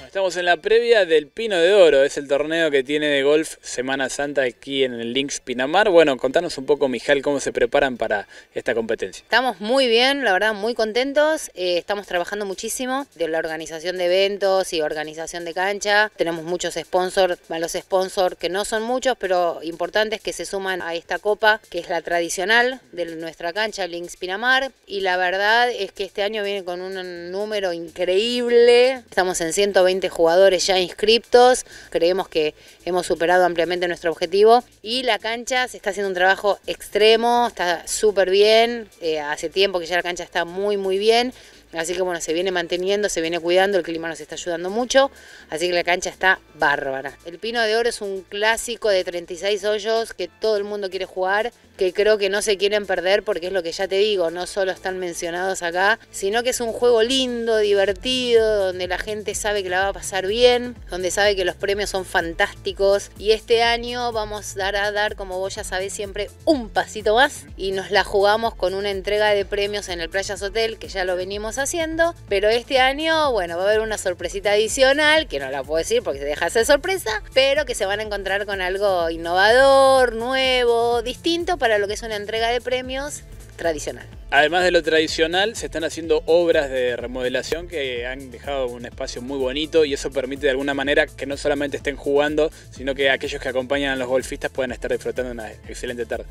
Estamos en la previa del Pino de Oro, es el torneo que tiene de golf Semana Santa aquí en el Links Pinamar. Bueno, contanos un poco, Mijal, cómo se preparan para esta competencia. Estamos muy bien, la verdad, muy contentos. Estamos trabajando muchísimo de la organización de eventos y organización de cancha. Tenemos muchos sponsors, los sponsors que no son muchos, pero importantes, que se suman a esta copa, que es la tradicional de nuestra cancha, Links Pinamar. Y la verdad es que este año viene con un número increíble. Estamos en 120 jugadores ya inscriptos. Creemos que hemos superado ampliamente nuestro objetivo. Y la cancha se está haciendo un trabajo extremo, está súper bien. Hace tiempo que ya la cancha está muy bien. Así que bueno, se viene manteniendo, se viene cuidando, el clima nos está ayudando mucho, así que la cancha está bárbara. El Pino de Oro es un clásico de 36 hoyos que todo el mundo quiere jugar, que creo que no se quieren perder porque es lo que ya te digo, no solo están mencionados acá, sino que es un juego lindo, divertido, donde la gente sabe que la va a pasar bien, donde sabe que los premios son fantásticos, y este año vamos a dar, como vos ya sabés, siempre un pasito más y nos la jugamos con una entrega de premios en el Playas Hotel, que ya lo venimos haciendo, pero este año, bueno, va a haber una sorpresita adicional, que no la puedo decir porque se deja hacer sorpresa, pero que se van a encontrar con algo innovador, nuevo, distinto para lo que es una entrega de premios tradicional. Además de lo tradicional, se están haciendo obras de remodelación que han dejado un espacio muy bonito, y eso permite de alguna manera que no solamente estén jugando, sino que aquellos que acompañan a los golfistas puedan estar disfrutando de una excelente tarde.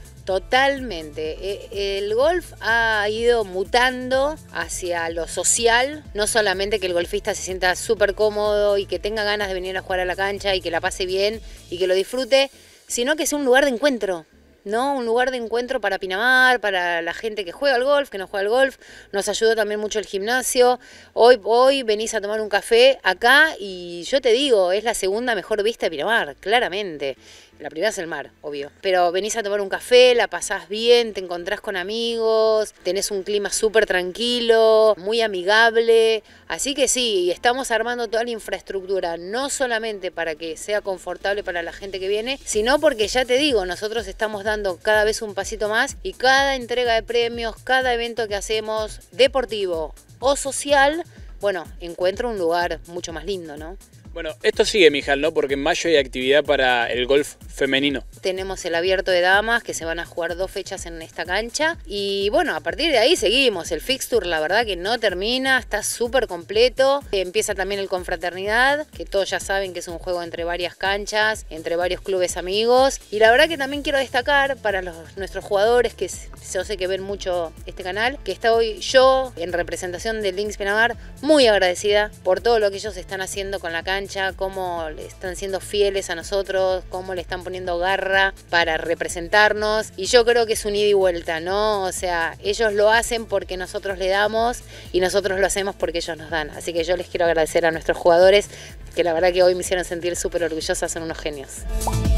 Totalmente. El golf ha ido mutando hacia lo social, no solamente que el golfista se sienta súper cómodo y que tenga ganas de venir a jugar a la cancha y que la pase bien y que lo disfrute, sino que sea un lugar de encuentro. ¿No? Un lugar de encuentro para Pinamar, para la gente que juega al golf, que no juega al golf. Nos ayudó también mucho el gimnasio. Hoy venís a tomar un café acá y yo te digo, es la segunda mejor vista de Pinamar, claramente. La primera es el mar, obvio. Pero venís a tomar un café, la pasás bien, te encontrás con amigos, tenés un clima súper tranquilo, muy amigable. Así que sí, estamos armando toda la infraestructura, no solamente para que sea confortable para la gente que viene, sino porque ya te digo, nosotros estamos dando cada vez un pasito más, y cada entrega de premios, cada evento que hacemos, deportivo o social, bueno, encuentro un lugar mucho más lindo, ¿no? Bueno, esto sigue, Mijal, ¿no? Porque en mayo hay actividad para el golf femenino. Tenemos el abierto de damas, que se van a jugar 2 fechas en esta cancha. Y bueno, a partir de ahí seguimos. El fixture, la verdad que no termina, está súper completo. Empieza también el Confraternidad, que todos ya saben que es un juego entre varias canchas, entre varios clubes amigos. Y la verdad que también quiero destacar para nuestros jugadores, que yo sé que ven mucho este canal, que está hoy yo, en representación del Links Pinamar, muy agradecida por todo lo que ellos están haciendo con la cancha, cómo le están siendo fieles a nosotros, cómo le están poniendo garra para representarnos, y yo creo que es un ida y vuelta, ¿no? O sea, ellos lo hacen porque nosotros le damos y nosotros lo hacemos porque ellos nos dan, así que yo les quiero agradecer a nuestros jugadores, que la verdad que hoy me hicieron sentir súper orgullosa, son unos genios.